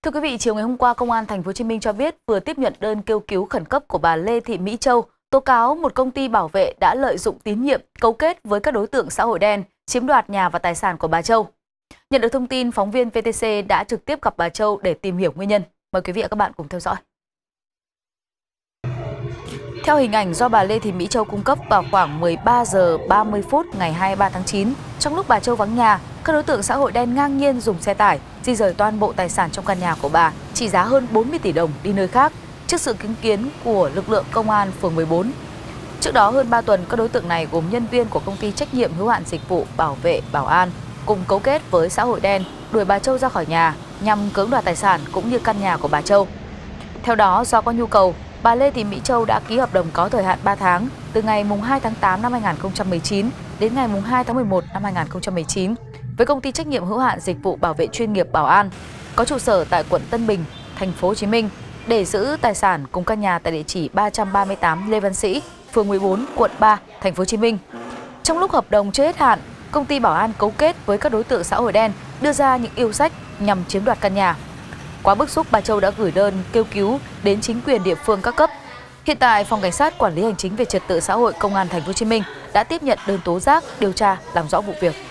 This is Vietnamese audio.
Thưa quý vị, chiều ngày hôm qua, Công an Thành phố Hồ Chí Minh cho biết vừa tiếp nhận đơn kêu cứu khẩn cấp của bà Lê Thị Mỹ Châu tố cáo một công ty bảo vệ đã lợi dụng tín nhiệm, cấu kết với các đối tượng xã hội đen, chiếm đoạt nhà và tài sản của bà Châu. Nhận được thông tin, phóng viên VTC đã trực tiếp gặp bà Châu để tìm hiểu nguyên nhân. Mời quý vị và các bạn cùng theo dõi. Theo hình ảnh do bà Lê Thị Mỹ Châu cung cấp, vào khoảng 13 giờ 30 phút ngày 23 tháng 9, trong lúc bà Châu vắng nhà, các đối tượng xã hội đen ngang nhiên dùng xe tải di rời toàn bộ tài sản trong căn nhà của bà, trị giá hơn 40 tỷ đồng đi nơi khác, trước sự chứng kiến của lực lượng công an phường 14. Trước đó, hơn 3 tuần, các đối tượng này gồm nhân viên của công ty trách nhiệm hữu hạn dịch vụ bảo vệ Bảo An cùng cấu kết với xã hội đen đuổi bà Châu ra khỏi nhà nhằm cưỡng đoạt tài sản cũng như căn nhà của bà Châu. Theo đó, do có nhu cầu, bà Lê Thị Mỹ Châu đã ký hợp đồng có thời hạn 3 tháng từ ngày 2 tháng 8 năm 2019 đến ngày 2 tháng 11 năm 2019 với công ty trách nhiệm hữu hạn dịch vụ bảo vệ chuyên nghiệp Bảo An, có trụ sở tại quận Tân Bình, Thành phố Hồ Chí Minh để giữ tài sản cùng căn nhà tại địa chỉ 338 Lê Văn Sĩ, phường 14, quận 3, Thành phố Hồ Chí Minh. Trong lúc hợp đồng chưa hết hạn, công ty Bảo An cấu kết với các đối tượng xã hội đen đưa ra những yêu sách nhằm chiếm đoạt căn nhà. Quá bức xúc, bà Châu đã gửi đơn kêu cứu đến chính quyền địa phương các cấp. Hiện tại, Phòng Cảnh sát Quản lý Hành chính về Trật tự xã hội Công an Thành phố Hồ Chí Minh đã tiếp nhận đơn tố giác, điều tra, làm rõ vụ việc.